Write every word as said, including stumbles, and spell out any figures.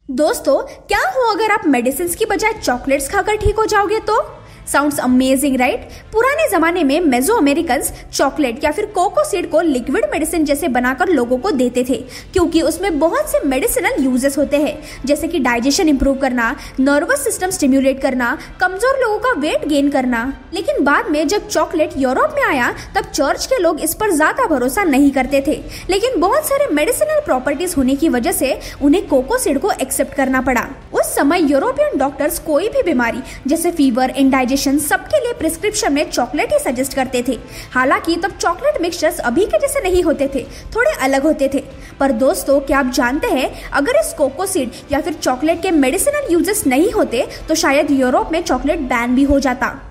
दोस्तों, क्या हो अगर आप मेडिसिन की बजाय चॉकलेट्स खाकर ठीक हो जाओगे तो? Sounds amazing right? पुराने जमाने में मेजो अमेरिकन चॉकलेट या फिर कोको सीड को लिक्विड मेडिसिन जैसे बनाकर लोगों को देते थे, क्योंकि उसमें बहुत से मेडिसिनल यूजेस होते हैं, जैसे कि डाइजेशन इंप्रूव करना, नर्वस सिस्टम स्टिम्युलेट करना, कमजोर लोगों का वेट गेन करना। लेकिन बाद में जब चॉकलेट यूरोप में आया तब चर्च के लोग इस पर ज्यादा भरोसा नहीं करते थे, लेकिन बहुत सारे मेडिसिनल प्रॉपर्टीज होने की वजह से उन्हें कोको सीड को एक्सेप्ट करना पड़ा। उस समय यूरोपियन डॉक्टर्स कोई भी बीमारी जैसे फीवर, इंडाइजेशन सबके लिए प्रिस्क्रिप्शन में चॉकलेट ही सजेस्ट करते थे। हालांकि तब चॉकलेट मिक्सचर्स अभी के जैसे नहीं होते थे, थोड़े अलग होते थे। पर दोस्तों, क्या आप जानते हैं अगर इस कोको सीड या फिर चॉकलेट के मेडिसिनल यूजेस नहीं होते तो शायद यूरोप में चॉकलेट बैन भी हो जाता।